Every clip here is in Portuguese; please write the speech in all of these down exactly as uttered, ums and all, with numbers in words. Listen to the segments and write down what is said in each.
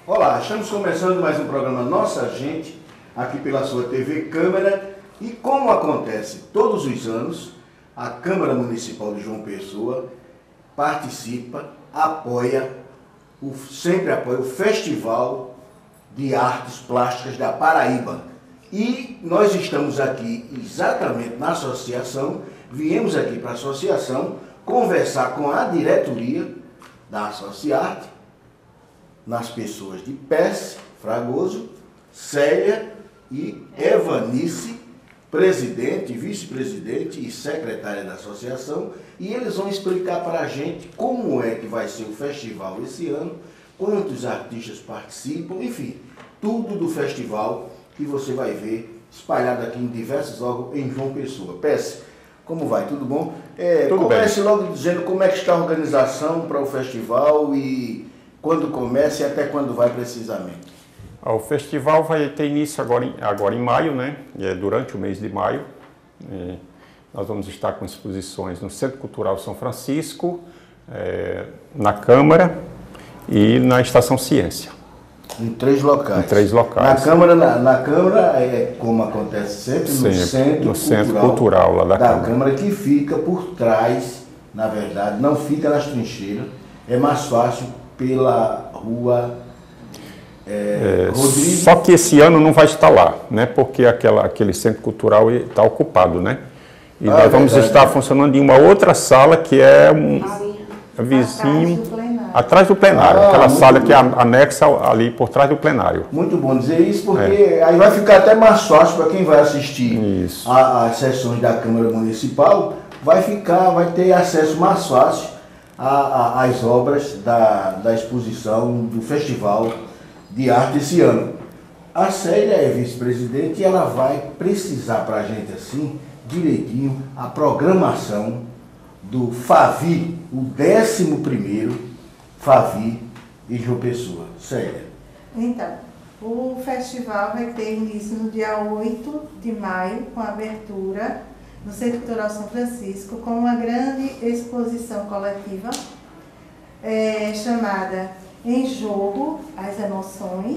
Olá, estamos começando mais um programa Nossa Gente, aqui pela sua T V Câmara, e como acontece todos os anos, a Câmara Municipal de João Pessoa participa, apoia, o, sempre apoia o Festival de Artes Plásticas da Paraíba. E nós estamos aqui exatamente na associação, viemos aqui para a associação conversar com a diretoria da Associarte, nas pessoas de Pérsia Fragoso, Célia e Evanice, presidente, vice-presidente e secretária da associação, e eles vão explicar para a gente como é que vai ser o festival esse ano, quantos artistas participam, enfim, tudo do festival que você vai ver espalhado aqui em diversos órgãos em João Pessoa. Pérsia, como vai? Tudo bom? É, Tudo comece bem. logo dizendo como é que está a organização para o festival e quando começa e até quando vai precisamente. O festival vai ter início agora em, agora em maio, né? É durante o mês de maio. E nós vamos estar com exposições no Centro Cultural São Francisco, é, na Câmara e na Estação Ciência. Em três locais. Em três locais. Na Câmara, na, na Câmara é como acontece sempre, no Sempre, Centro, no centro Cultural, cultural lá da, da Câmara. Câmara, que fica por trás, na verdade, não fica nas trincheiras, é mais fácil pela rua é, É, Rodrigo. só que esse ano não vai estar lá, né? Porque aquela, aquele centro cultural está ocupado, né? E Ah, nós vamos verdade, estar né? funcionando em uma outra sala que é um vizinho, Atrás do plenário. atrás do plenário, Ah, aquela muito sala que é bom. anexa ali por trás do plenário. Muito bom dizer isso, porque aí vai ficar até mais fácil para quem vai assistir Isso. a- as sessões da Câmara Municipal, vai ficar, vai ter acesso mais fácil a- a- às obras da, da exposição do Festival de Arte esse ano. A Célia é vice-presidente e ela vai precisar para a gente assim, direitinho, a programação do Favi, o décimo primeiro Favi em João Pessoa. Célia. Então, o festival vai ter início no dia oito de maio, com a abertura no Centro Cultural São Francisco, com uma grande exposição coletiva é, chamada Em Jogo, as Emoções,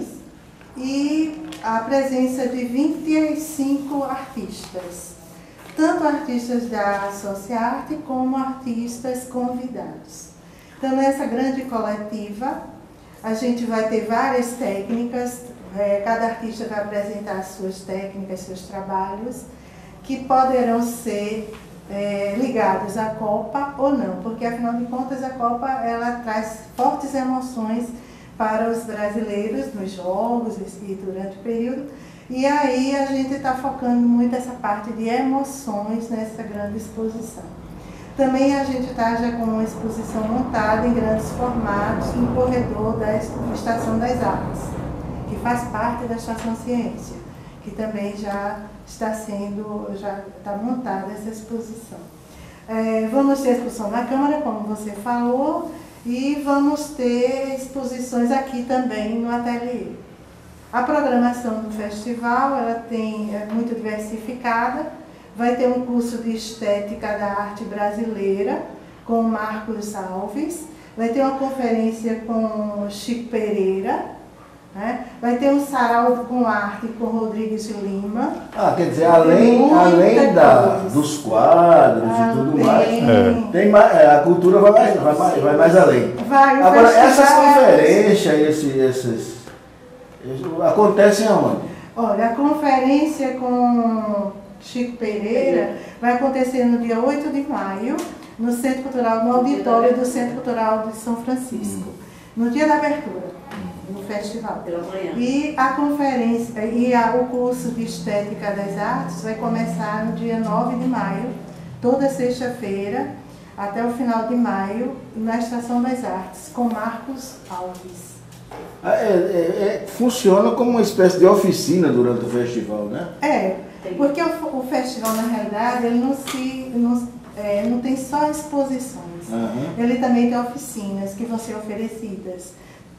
e a presença de vinte e cinco artistas, tanto artistas da Associarte como artistas convidados. Então, nessa grande coletiva, a gente vai ter várias técnicas, é, cada artista vai apresentar suas técnicas, seus trabalhos, que poderão ser é, ligados à Copa ou não, porque afinal de contas a Copa ela traz fortes emoções para os brasileiros nos jogos e durante o período, e aí a gente está focando muito essa parte de emoções nessa grande exposição. Também a gente está já com uma exposição montada em grandes formatos no corredor da Estação das Artes, que faz parte da Estação Ciência, que também já está sendo, já está montada essa exposição. É, vamos ter exposição na Câmara, como você falou, e vamos ter exposições aqui também no ateliê. A programação do festival ela tem, é muito diversificada. Vai ter um curso de Estética da Arte Brasileira com Marcos Alves. Vai ter uma conferência com Chico Pereira. Né? Vai ter um sarau com arte com Rodrigues de Lima. Ah, quer dizer, além, Muita além da, coisa. dos quadros e tudo Além. mais, É. tem mais, é, a cultura vai mais, vai mais, vai mais além. Vai, o Agora, festival essas é- conferências, esse, esses, esses acontecem aonde? Olha, a conferência com Chico Pereira vai acontecer no dia oito de maio, no Centro Cultural, no auditório do Centro Cultural de São Francisco, no dia da abertura do festival. Pela manhã. E a conferência e a, o curso de Estética das Artes vai começar no dia nove de maio, toda sexta-feira, até o final de maio, na Estação das Artes, com Marcos Alves. Ah, é, é, é, funciona como uma espécie de oficina durante o festival, né? É, porque o, o festival, na realidade, ele não, se, não, é, não tem só exposições. Aham. Ele também tem oficinas que vão ser oferecidas.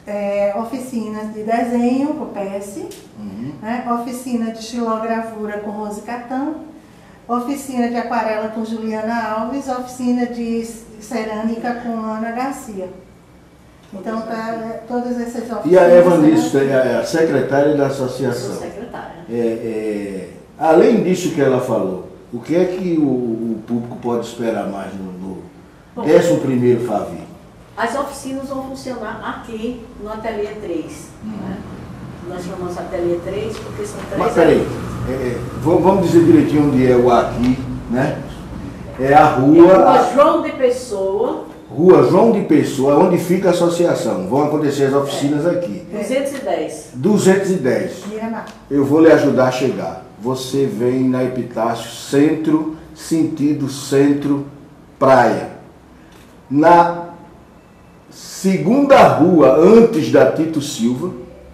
É, oficinas de desenho com P S, Uhum. né? Oficina de xilogravura com Rose Catan, oficina de aquarela com Juliana Alves, oficina de cerâmica com Ana Garcia. Então, tá, todas essas oficinas... E a Evanice é a secretária da associação. Eu sou secretária. É, é, além disso que ela falou, o que é que o, o público pode esperar mais no, no décimo primeiro Favi? As oficinas vão funcionar aqui no Ateliê três. Hum. Né? Nós chamamos Ateliê três porque são três... Mas peraí, é, é, vamos dizer direitinho onde é o aqui, né? É a rua... É a rua João de Pessoa. Rua João de Pessoa, onde fica a associação. Vão acontecer as oficinas é. aqui. duzentos e dez. duzentos e dez. Eu vou lhe ajudar a chegar. Você vem na Epitácio, centro, sentido centro, praia. Na segunda rua, antes da Tito Silva,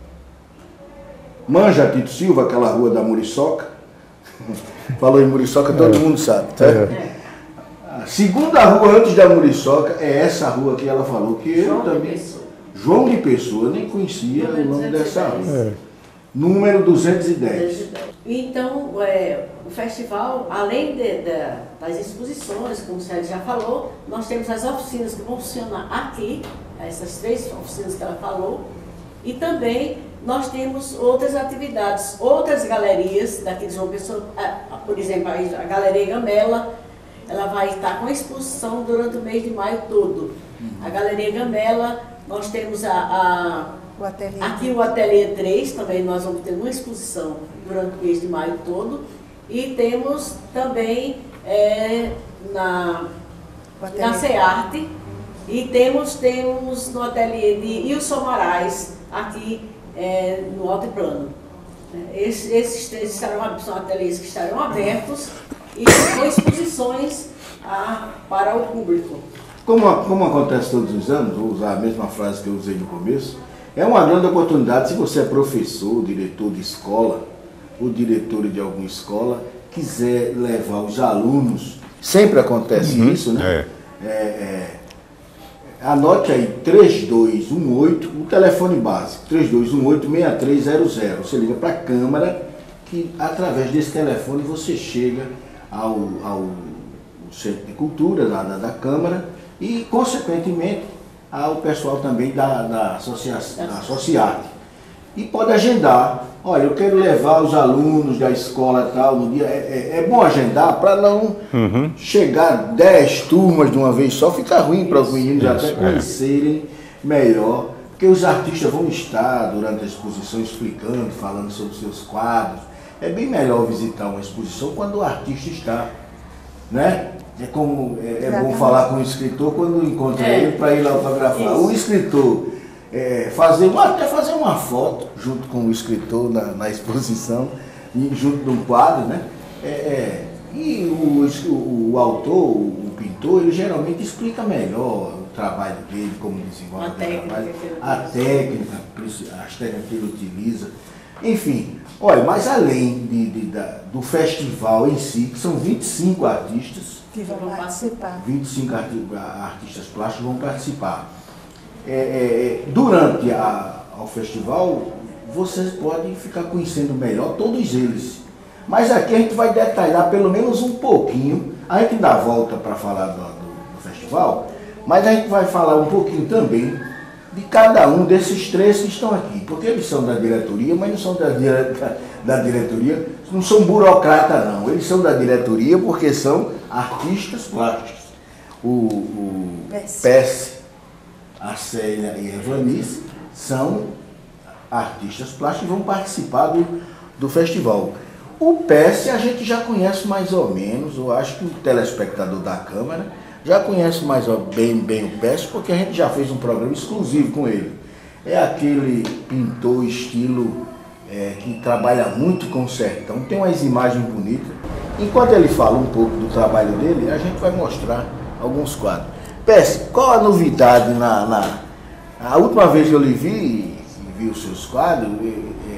manja Tito Silva, aquela rua da Muriçoca? Falou em Muriçoca, todo é. mundo sabe, tá? É. A segunda rua antes da Muriçoca é essa rua que ela falou, que eu João também... De Pessoa. João de Pessoa, eu nem conhecia o nome dessa rua. É. Número duzentos e dez. Então, é, o festival, além de, de, das exposições, como o Sérgio já falou, nós temos as oficinas que vão funcionar aqui, essas três oficinas que ela falou, e também nós temos outras atividades, outras galerias daqui de João Pessoa, por exemplo, a Galeria Gamela, ela vai estar com exposição durante o mês de maio todo. A Galeria Gamela, nós temos a... a O ateliê. Aqui o Ateliê três, também nós vamos ter uma exposição durante o mês de maio todo. E temos também é, na, na CEARTE, e temos, temos no ateliê de Ilson Moraes, aqui é, no Altiplano. Esses, esses três estarão, são ateliês que estarão abertos e com exposições a, para o público. Como, como acontece todos os anos, vou usar a mesma frase que eu usei no começo, é uma grande oportunidade, se você é professor, diretor de escola, ou diretor de alguma escola, quiser levar os alunos, sempre acontece uhum, isso, né? É. É, é, anote aí, três dois um oito, o telefone básico, três dois um oito, seis três zero zero. Você liga para a Câmara, que através desse telefone você chega ao, ao Centro de Cultura da, da, da Câmara e, consequentemente, ao pessoal também da, da, associação, da Associarte. E pode agendar. Olha, eu quero levar os alunos da escola tal no dia. É, é, é bom agendar para não uhum. chegar dez turmas de uma vez só. Fica ruim para os meninos isso, até conhecerem é. melhor. Porque os artistas vão estar durante a exposição explicando, falando sobre seus quadros. É bem melhor visitar uma exposição quando o artista está, né? É como é, é bom falar com o escritor quando encontra é. ele para ir lá autografar. Isso. O escritor é, fazer uma, até fazer uma foto junto com o escritor na, na exposição, junto de um quadro, né? É, é, e o, o, o autor, o pintor, ele geralmente explica melhor o trabalho dele, como desenvolve o trabalho, a técnica, as técnicas que ele utiliza. Enfim, olha, mas além de, de, da, do festival em si, que são vinte e cinco artistas, que vão participar. vinte e cinco arti artistas plásticos vão participar. É, é, durante a, ao festival, vocês podem ficar conhecendo melhor todos eles. Mas aqui a gente vai detalhar pelo menos um pouquinho. A gente dá a volta para falar do, do, do festival, mas a gente vai falar um pouquinho também de cada um desses três que estão aqui. Porque eles são da diretoria, mas não são da, da, da diretoria, não são burocratas não. Eles são da diretoria porque são artistas plásticos. O, o Pesce, a Célia e a Evanice são artistas plásticos e vão participar do, do festival. O Pesce a gente já conhece mais ou menos, eu acho que o telespectador da Câmara já conhece mais bem, bem o Pesce, porque a gente já fez um programa exclusivo com ele. É aquele pintor estilo é, que trabalha muito com o sertão, tem umas imagens bonitas. Enquanto ele fala um pouco do trabalho dele, a gente vai mostrar alguns quadros. Pesce, qual a novidade na, na... A última vez que eu lhe vi, vi os seus quadros, é, é,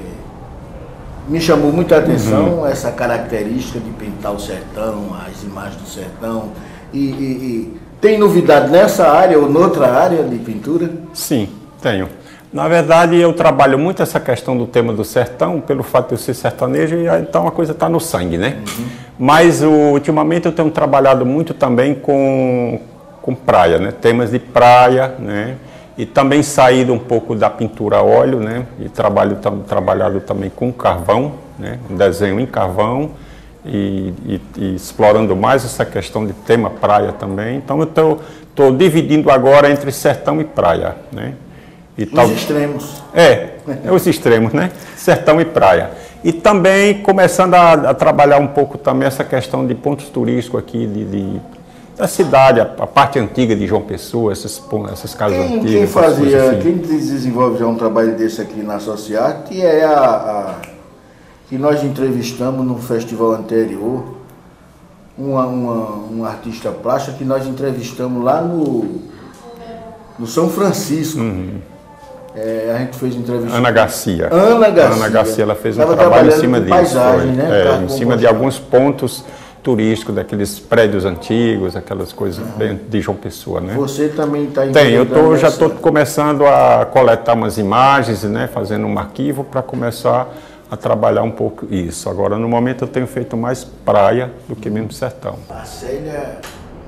me chamou muita atenção uhum. essa característica de pintar o sertão, as imagens do sertão. E, e, e tem novidade nessa área ou noutra área de pintura? Sim, tenho. Na verdade, eu trabalho muito essa questão do tema do sertão, pelo fato de eu ser sertanejo, e então a coisa está no sangue, né? Uhum. Mas ultimamente eu tenho trabalhado muito também com, com praia, né? Temas de praia, né? E também saído um pouco da pintura a óleo, né? E trabalho, tam, trabalhado também com carvão, né? Um desenho em carvão e, e, e explorando mais essa questão de tema praia também. Então eu estou dividindo agora entre sertão e praia, né? E os tal... extremos. É, é os extremos, né? Sertão e praia. E também começando a, a trabalhar um pouco também essa questão de pontos turísticos aqui de, de, da cidade, a, a parte antiga de João Pessoa, essas, essas casas Quem, antigas. quem fazia, assim. quem desenvolve já um trabalho desse aqui na Sociarte é a, a que nós entrevistamos no festival anterior, uma, uma, um artista plástico que nós entrevistamos lá no, no São Francisco. Uhum. É, a gente fez entrevista. Ana Garcia. Ana Garcia. Ana Garcia, ela fez um Tava trabalho em cima disso. Paisagem, né? É, em cima de alguns pontos turísticos, daqueles prédios antigos, aquelas coisas uhum. bem de João Pessoa, né? Você também está Tem, eu tô, já estou começando a coletar umas imagens, né? Fazendo um arquivo para começar a trabalhar um pouco isso. Agora, no momento, eu tenho feito mais praia do que mesmo sertão. A Célia,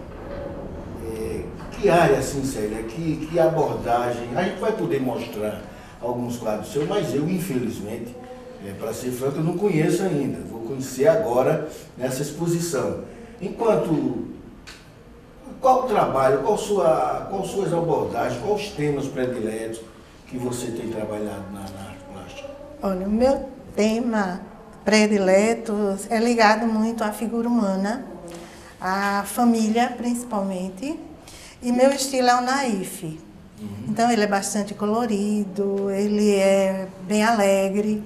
é, que área assim, Célia, que, que abordagem, a gente vai poder mostrar alguns quadros seus, mas eu, infelizmente, é, para ser franco, eu não conheço ainda, vou conhecer agora nessa exposição. Enquanto, qual o trabalho, qual, sua, qual suas abordagens, quais os temas prediletos que você tem trabalhado na, na arte plástica? Olha, o meu tema predileto é ligado muito à figura humana, à família principalmente, e meu estilo é o naif. Uhum. Então ele é bastante colorido, ele é bem alegre,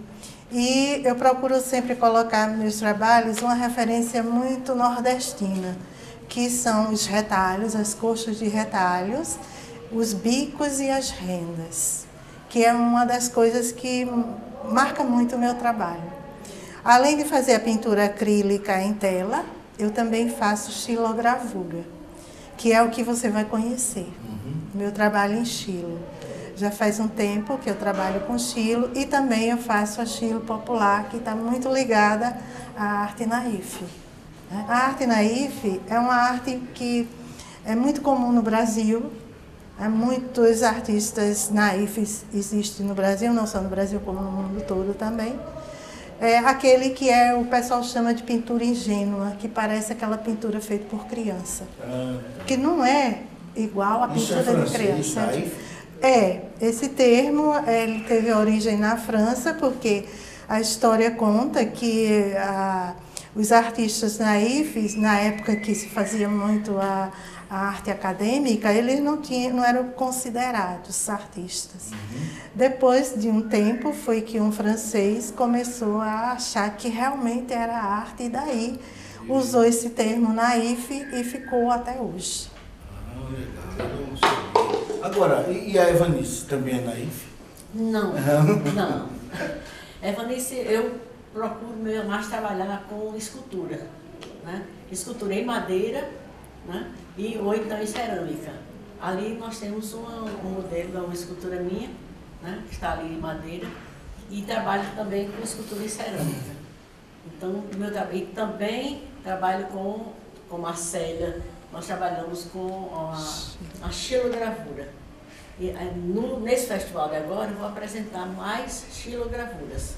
e eu procuro sempre colocar nos meus trabalhos uma referência muito nordestina, que são os retalhos, as coxas de retalhos, os bicos e as rendas, que é uma das coisas que marca muito o meu trabalho. Além de fazer a pintura acrílica em tela, eu também faço xilogravura, que é o que você vai conhecer. Uhum. Meu trabalho em xilo. Já faz um tempo que eu trabalho com xilo e também eu faço a xilo popular, que está muito ligada à arte naif. A arte naif é uma arte que é muito comum no Brasil. Há muitos artistas naifes existem no Brasil, não só no Brasil, como no mundo todo também. É aquele que é, o pessoal chama de pintura ingênua, que parece aquela pintura feita por criança. Ah, que não é igual à pintura é francês, de criança. Naif? É, esse termo ele teve origem na França, porque a história conta que a, os artistas naifes, na época que se fazia muito a a arte acadêmica, eles não, tinham, não eram considerados artistas. Uhum. Depois de um tempo, foi que um francês começou a achar que realmente era arte, e daí uhum. usou esse termo naif e ficou até hoje. Ah, legal, eu não sabia. Agora, e a Evanice também é naif? Não, não. Evanice, eu procuro mais trabalhar com escultura, né? Escultura em madeira, né? E ou então em cerâmica. Ali nós temos uma, um modelo, uma escultura minha, né, que está ali em madeira, e trabalho também com escultura em cerâmica. Então, meu trabalho, e também trabalho com, com Marcélia, nós trabalhamos com a, a xilogravura. E no, nesse festival de agora eu vou apresentar mais xilogravuras.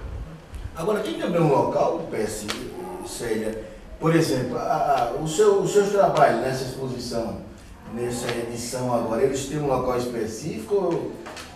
Agora, tem também um local, P S, Célia, por exemplo, a, a, o seu, os seus trabalhos nessa exposição, nessa edição agora, eles têm um local específico ou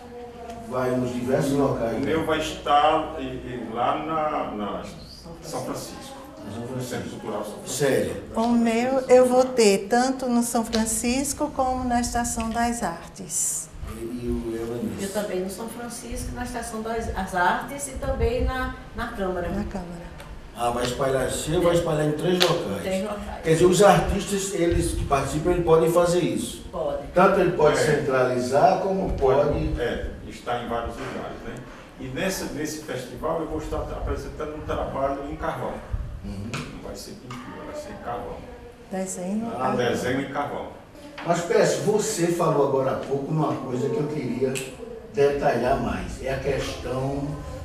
vai nos diversos locais? O meu vai estar e, e, lá na, na São Francisco, no Centro Cultural São Francisco. Sério? O meu eu vou ter tanto no São Francisco como na Estação das Artes. E, e o Evanice? Eu também no São Francisco, na Estação das Artes e também na, na Câmara. Na Câmara. Ah, vai espalhar, você vai espalhar em três locais. Três locais. Quer dizer, os artistas, eles que participam, eles podem fazer isso. Pode. Tanto ele pode é. centralizar, como pode... É, está em vários lugares, né? E nesse, nesse festival eu vou estar apresentando um trabalho em carvão. Uhum. Não vai ser pintura, vai ser em carvão. Desenho. Ah, desenho em carvão. Mas, Pécio, você falou agora há pouco numa coisa que eu queria detalhar mais. É a questão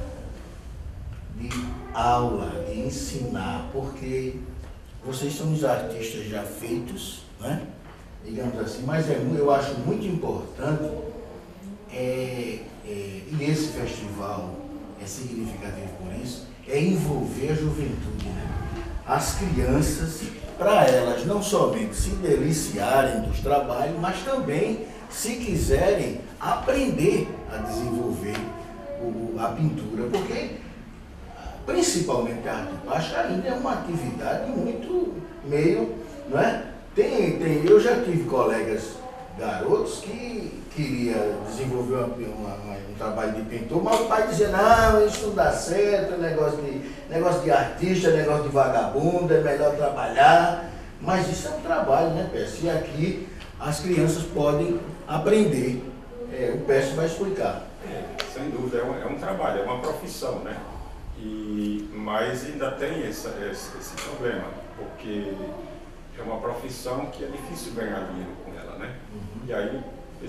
de aula, de ensinar, porque vocês são os artistas já feitos, né? Digamos assim, mas é, eu acho muito importante é, é, e esse festival é significativo por isso, é envolver a juventude, né? As crianças, para elas não somente se deliciarem dos trabalhos, mas também, se quiserem, aprender a desenvolver o, a pintura, porque principalmente a arte plástica ainda é uma atividade muito meio, não é? Tem, tem, eu já tive colegas garotos que queria desenvolver uma, uma, um trabalho de pintor, mas o pai dizia, não, isso não dá certo, é negócio de, negócio de artista, é negócio de vagabundo, é melhor trabalhar. Mas isso é um trabalho, né, Pécio? E aqui as crianças podem aprender. É, o Pécio vai explicar. É, sem dúvida, é um, é um trabalho, é uma profissão, né? E, mas ainda tem essa, esse, esse problema, porque é uma profissão que é difícil ganhar dinheiro com ela, né? Uhum. E aí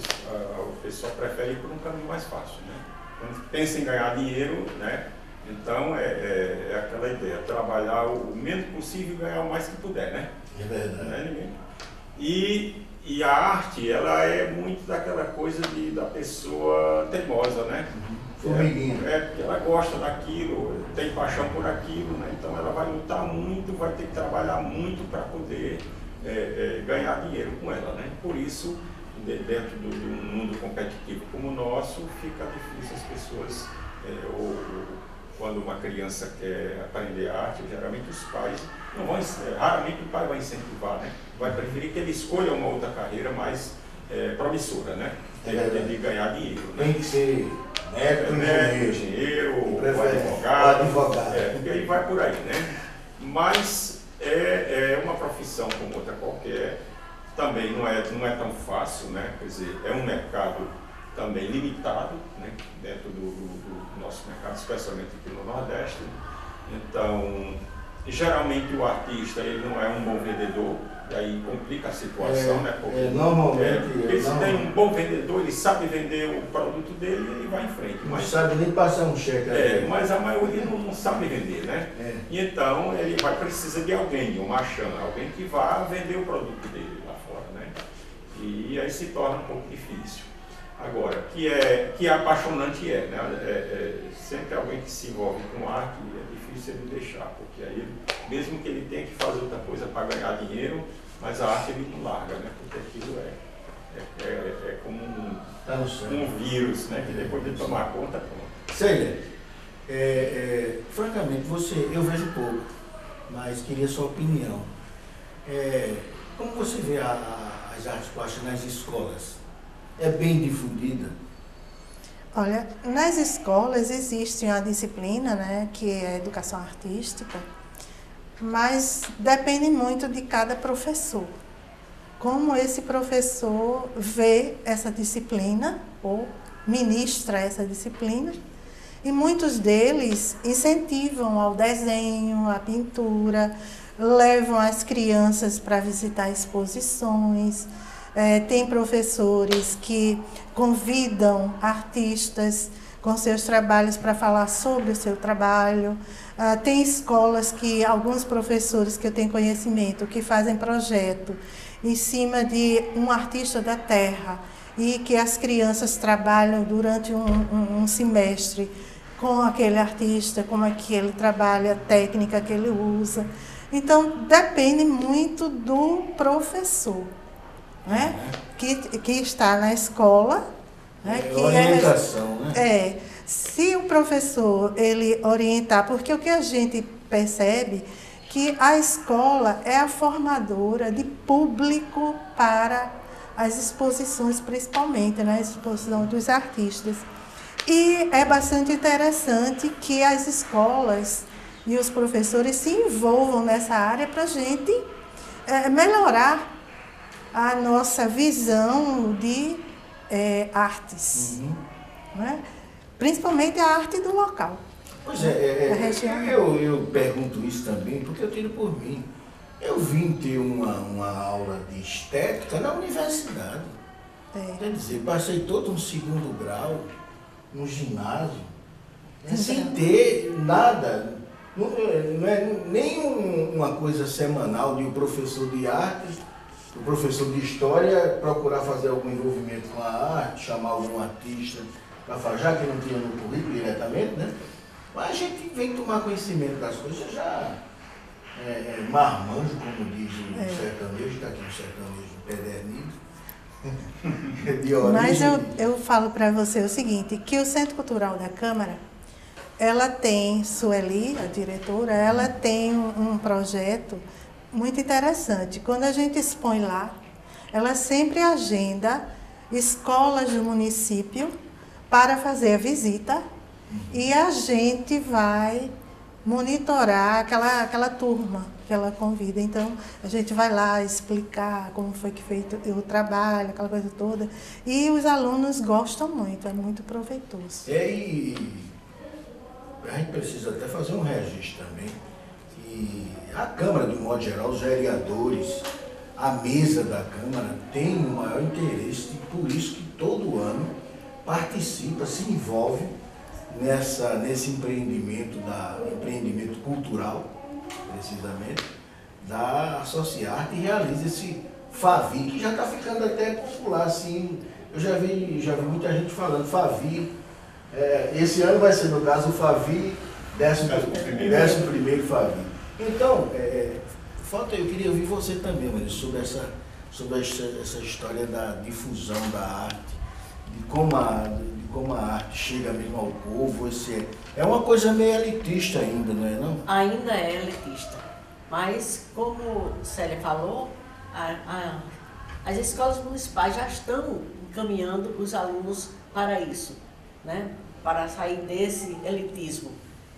o pessoal prefere ir por um caminho mais fácil, né? Quando pensa em ganhar dinheiro, né? Então é, é, é aquela ideia, trabalhar o menos possível e ganhar o mais que puder, né? É verdade. Né? E, e a arte, ela é muito daquela coisa de, da pessoa teimosa, né? Uhum. Formiguinha. É, é, porque ela gosta daquilo, tem paixão por aquilo, né? Então ela vai lutar muito, vai ter que trabalhar muito para poder é, é, ganhar dinheiro com ela, né? Por isso, de, dentro do, de um mundo competitivo como o nosso, fica difícil as pessoas, é, ou, quando uma criança quer aprender arte, geralmente os pais não vão, raramente o pai vai incentivar, né? Vai preferir que ele escolha uma outra carreira mais é, promissora, né? De, de, de ganhar dinheiro, né? Tem que ser médico, engenheiro, engenheiro ou advogado, advogado. É, porque aí vai por aí, né? Mas é, é uma profissão como outra qualquer, também não é, não é tão fácil, né? Quer dizer, é um mercado também limitado, né? Dentro do, do, do nosso mercado, especialmente aqui no Nordeste. Então, geralmente o artista ele não é um bom vendedor, e aí complica a situação, é, né? Porque, é, normalmente, é, porque é, se não, tem um bom vendedor, ele sabe vender o produto dele, ele vai em frente. Não mas, sabe nem passar um cheque. É, mas a maioria não, não sabe vender, né? É. E então ele vai precisar de alguém, de um marchand, alguém que vá vender o produto dele lá fora, né? E aí se torna um pouco difícil. Agora, que é, que é apaixonante é, né? É, é, sempre alguém que se envolve com arte é difícil ele deixar, porque aí, mesmo que ele tenha que fazer outra coisa para ganhar dinheiro, mas a arte ele não larga, né? Porque aquilo é, é, é, é como um, tá no céu. um vírus, né? Que depois de tomar conta, pronto. Célia, é, é, francamente, você, eu vejo pouco, mas queria sua opinião. É, como você vê a, a, as artes plásticas nas escolas? É bem difundida? Olha, nas escolas existe uma disciplina, né, que é educação artística, mas depende muito de cada professor. Como esse professor vê essa disciplina ou ministra essa disciplina, e muitos deles incentivam ao desenho, à pintura, levam as crianças para visitar exposições. É, tem professores que convidam artistas com seus trabalhos para falar sobre o seu trabalho. Ah, tem escolas que, alguns professores que eu tenho conhecimento, que fazem projeto em cima de um artista da terra e que as crianças trabalham durante um, um, um semestre com aquele artista, como é que ele trabalha, a técnica que ele usa. Então, depende muito do professor. Né? Que, que está na escola, né? É, que orientação, é, né? É, se o professor ele orientar, porque o que a gente percebe que a escola é a formadora de público para as exposições, principalmente, né? A exposição dos artistas. E é bastante interessante que as escolas e os professores se envolvam nessa área para a gente é, melhorar a nossa visão de é, artes, Uhum. né? Principalmente a arte do local. Pois é, é, Da região. eu, eu pergunto isso também porque eu tiro por mim. Eu vim ter uma, uma aula de estética na universidade. É. Quer dizer, passei todo um segundo grau no ginásio, né, sem ter nada. Não, não é nem um, uma coisa semanal de um professor de artes o professor de História procurar fazer algum envolvimento com a arte, chamar algum artista para fazer, já que não tinha no currículo diretamente, né? Mas a gente vem tomar conhecimento das coisas já é, é, marmanjo, como diz o é. sertanejo, está aqui o sertanejo pedernido. Mas eu, eu falo para você o seguinte, que o Centro Cultural da Câmara, ela tem, Sueli, a diretora, ela tem um, um projeto muito interessante. Quando a gente expõe lá, ela sempre agenda escolas do município para fazer a visita e a gente vai monitorar aquela, aquela turma que ela convida. Então, a gente vai lá explicar como foi que feito o trabalho, aquela coisa toda. E os alunos gostam muito, é muito proveitoso. E aí, a gente precisa até fazer um registro também. E a Câmara, de um modo geral, os vereadores, a mesa da Câmara tem o maior interesse e por isso que todo ano participa, se envolve nessa, nesse empreendimento, da, empreendimento cultural, precisamente, da Associarte e realiza esse Favi, que já está ficando até popular, assim, eu já vi, já vi muita gente falando, Favi, é, esse ano vai ser, no caso, o Favi, décimo, décimo primeiro Favi. Então, é, falta, eu queria ouvir você também, Maria, sobre, essa, sobre essa, essa história da difusão da arte, de como a, de como a arte chega mesmo ao povo. Esse é, é uma coisa meio elitista ainda, não é não? Ainda é elitista, mas como Célia falou, a, a, as escolas municipais já estão encaminhando os alunos para isso, né? Para sair desse elitismo.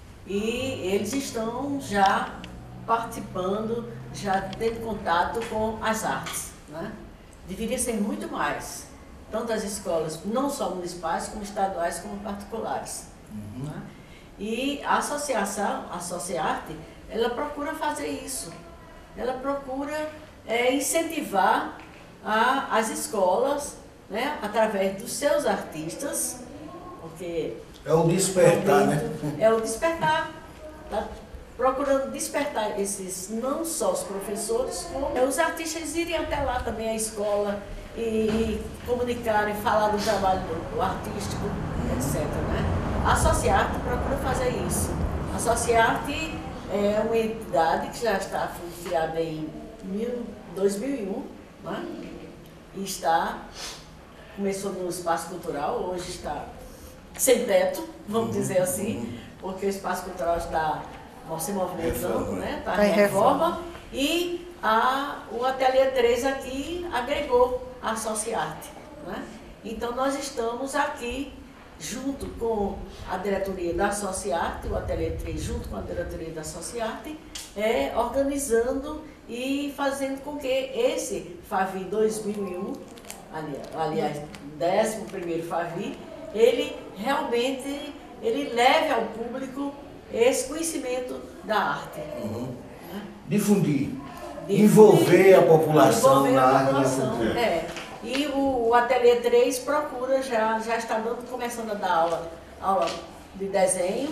E eles estão já participando, já tendo contato com as artes, né? Deveria ser muito mais, tanto as escolas, não só municipais, como estaduais, como particulares. Uhum. Né? E a associação, a Associarte, ela procura fazer isso. Ela procura é, incentivar a, as escolas, né, através dos seus artistas, porque... É o despertar, né? É o despertar. Tá? Procurando despertar esses, não só os professores, como os artistas irem até lá também, a escola, e, e comunicarem, falar do trabalho do, do artístico, etcétera. Né? A Associarte procura fazer isso. A Associarte é uma entidade que já está criada em dois mil e um, né? E está, começou no espaço cultural, hoje está sem teto, vamos dizer assim, porque o espaço cultural está se movimentando, né? Está em reforma, e a, o Ateliê três aqui agregou a Associarte, né? Então nós estamos aqui junto com a diretoria da Associarte, o Ateliê três junto com a diretoria da Associarte, é, organizando e fazendo com que esse Favi dois mil e um, aliás, décimo primeiro Favi, ele realmente ele leve ao público esse conhecimento da arte. Uhum. Né? Difundir. Difundir, envolver a população envolver na a arte. População, é. E o, o Ateliê três procura, já, já está dando, começando a dar aula, aula de desenho,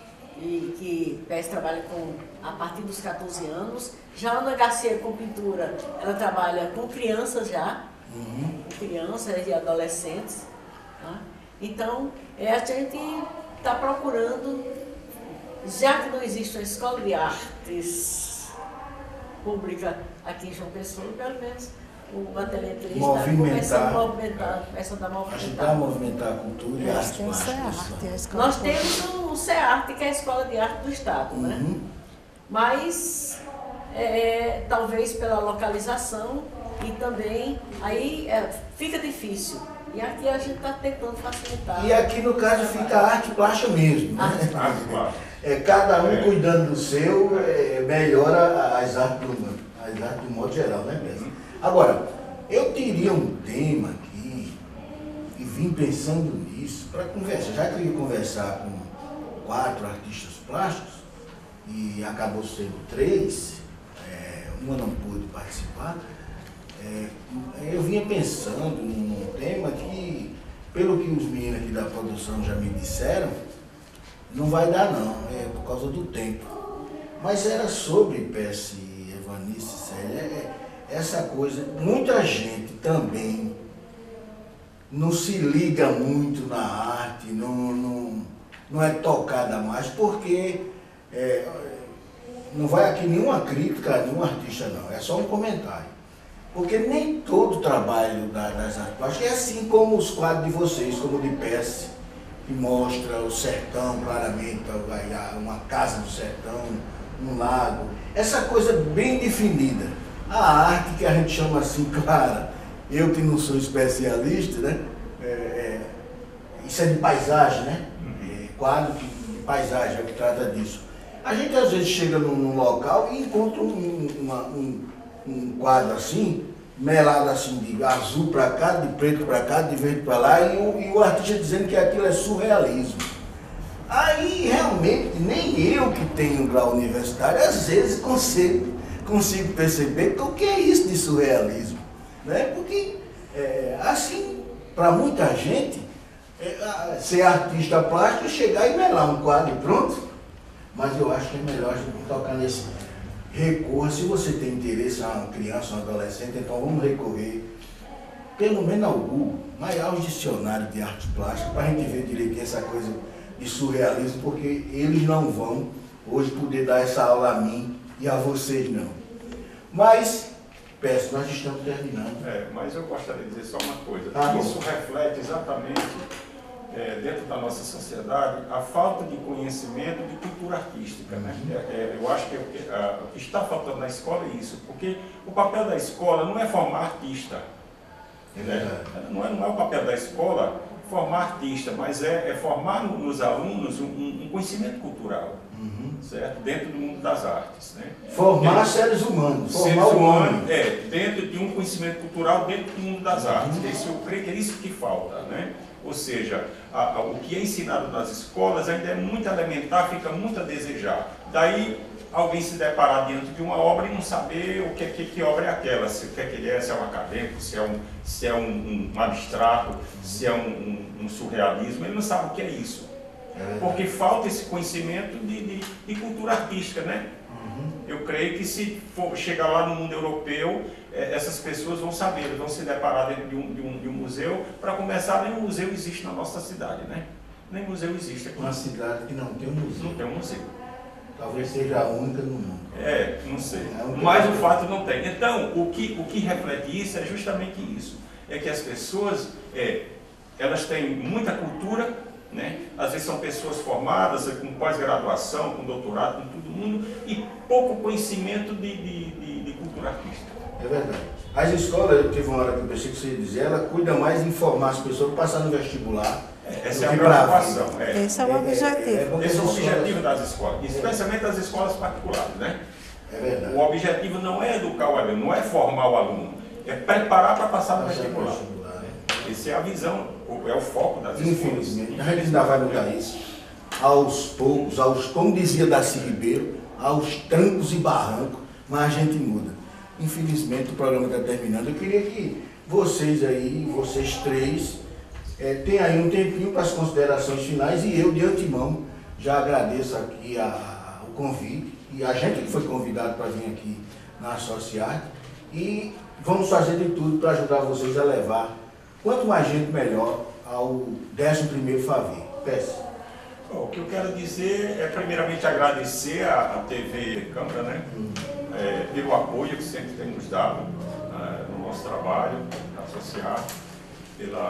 e que P E S trabalha com, a partir dos quatorze anos. Já a Ana Garcia com pintura, ela trabalha com crianças já, uhum. com crianças e adolescentes. Né? Então, é, a gente está procurando, já que não existe uma escola de artes pública aqui em João Pessoa, pelo menos o Ateliê três está começando a movimentar, começando a movimentar. Ajudar a movimentar a cultura e a arte plástica. Nós temos o CEARTE, que é a Escola de Arte do Estado, uhum. né? Mas, é, talvez pela localização e também, aí é, fica difícil. E aqui a gente está tentando facilitar. E aqui no caso fica a arte plástica mesmo, né? Arte plástica. É, cada um é. cuidando do seu, é, melhora as artes do, as artes do modo geral, né, mesmo? Agora, eu teria um tema aqui e vim pensando nisso para conversar, já que eu ia conversar com quatro artistas plásticos e acabou sendo três, é, uma não pôde participar. É, eu vinha pensando num tema que, pelo que os meninos aqui da produção já me disseram, não vai dar não, é por causa do tempo. Mas era sobre, P S, Evanice, Célia, é, essa coisa, muita gente também não se liga muito na arte, não, não, não é tocada mais, porque é, não vai aqui nenhuma crítica a nenhum artista não, é só um comentário. Porque nem todo trabalho da, das artes plásticas é assim como os quadros de vocês, como o de Pesce, que mostra o sertão claramente, uma casa do sertão, um lago, essa coisa bem definida. A arte que a gente chama assim, clara, eu que não sou especialista, né? É, é, isso é de paisagem, né? É, quadro de, de paisagem, é o que trata disso. A gente às vezes chega num, num local e encontra um, uma, um, um quadro assim, melado assim, de azul para cá, de preto para cá, de verde para lá, e o, e o artista dizendo que aquilo é surrealismo. Aí realmente nem eu que tenho grau universitário, às vezes consigo, consigo perceber o que é isso de surrealismo. Né? Porque é, assim, para muita gente, é, ser artista plástico, chegar e melar um quadro e pronto. Mas eu acho que é melhor a gente tocar nesse recorrer. Se você tem interesse, uma criança, um adolescente, então vamos recorrer, pelo menos ao Google, mas aos dicionários de arte plástica, para a gente ver direito essa coisa de surrealismo, porque eles não vão hoje poder dar essa aula a mim e a vocês não. Mas, peço, nós estamos terminando. É, mas eu gostaria de dizer só uma coisa. Ah, Isso reflete exatamente, é, dentro da nossa sociedade, a falta de conhecimento de cultura artística. Né? É, é, eu acho que o que, a, o que está faltando na escola é isso, porque o papel da escola não é formar artista. É né? Não, é, não é o papel da escola formar artista, mas é, é formar no, nos alunos um, um conhecimento cultural, uhum. certo? Dentro do mundo das artes. Né? Formar Porque, seres humanos, formar seres o humanos, homem. É, dentro de um conhecimento cultural dentro do mundo das uhum. artes. Isso, eu creio que é isso que falta. Né? Ou seja, a, a, o que é ensinado nas escolas ainda é muito elementar, fica muito a desejar. Daí, alguém se deparar diante de uma obra e não saber o que, que, que obra é aquela, se o que, é que ele é, se é um acadêmico, se é um, se é um, um, um abstrato, se é um, um, um surrealismo, ele não sabe o que é isso. É. Porque falta esse conhecimento de, de, de cultura artística, né? Uhum. Eu creio que se for chegar lá no mundo europeu, é, essas pessoas vão saber, vão se deparar dentro de um, de um, de um museu. Para começar, nem um museu existe na nossa cidade, né? Nem museu existe aqui. Uma cidade que não tem um museu. Não tem um museu. Talvez seja a única no mundo. É, não sei. É Mas o fato não tem. Então, o que, o que reflete isso é justamente isso. É que as pessoas, é, elas têm muita cultura, né? Às vezes são pessoas formadas com pós-graduação, com doutorado, com todo mundo, e pouco conhecimento de, de, de, de cultura artística. É verdade. As escolas, eu tive uma hora que eu pensei que você ia dizer, ela cuida mais de informar as pessoas para passar no vestibular. Essa é a preocupação. É. Esse é o objetivo. É, é, Esse é o objetivo das escolas, especialmente das escolas particulares, né? É verdade. O objetivo não é educar o aluno, não é formar o aluno, é preparar para passar no vestibular. vestibular é. Essa é a visão, é o foco das escolas. Infelizmente, a gente ainda vai mudar isso. Aos poucos, aos, como dizia Darcy Ribeiro, aos trancos e barrancos, mas a gente muda. Infelizmente, o programa está terminando. Eu queria que vocês aí, vocês três, É, tem aí um tempinho para as considerações finais e eu, de antemão, já agradeço aqui a, a, o convite e a gente que foi convidado para vir aqui na Associarte e vamos fazer de tudo para ajudar vocês a levar quanto mais gente melhor ao décimo primeiro Favi. Peço. Bom, o que eu quero dizer é primeiramente agradecer a, a T V Câmara, né, hum. é, pelo apoio que sempre tem nos dado é, no nosso trabalho, na Associarte, pela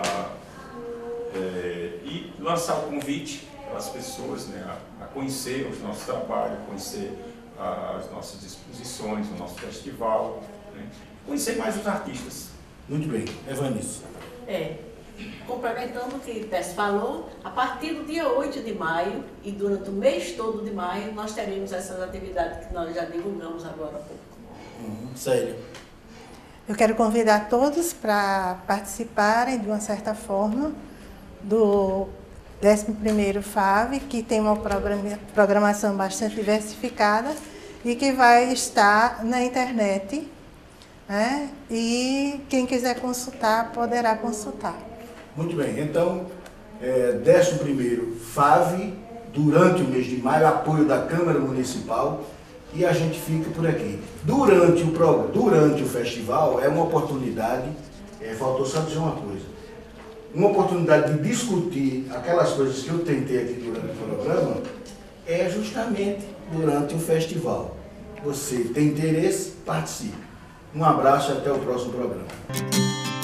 É, e lançar o convite para as pessoas, né, a, a conhecer os nossos trabalhos, conhecer a, as nossas exposições, o nosso festival, né, conhecer mais os artistas. Muito bem. Evanice. É, complementando o que o Tess falou, a partir do dia oito de maio e durante o mês todo de maio, nós teremos essas atividades que nós já divulgamos agora há pouco. Uhum. Sério. Eu quero convidar todos para participarem de uma certa forma do décimo primeiro Favi, que tem uma programação bastante diversificada e que vai estar na internet, né? E quem quiser consultar, poderá consultar. Muito bem, então, é, décimo primeiro Favi, durante o mês de maio, apoio da Câmara Municipal, e a gente fica por aqui. Durante o, programa, durante o festival é uma oportunidade, é, faltou só dizer uma coisa, uma oportunidade de discutir aquelas coisas que eu tentei aqui durante o programa, é justamente durante o festival. Você tem interesse, participe. Um abraço e até o próximo programa.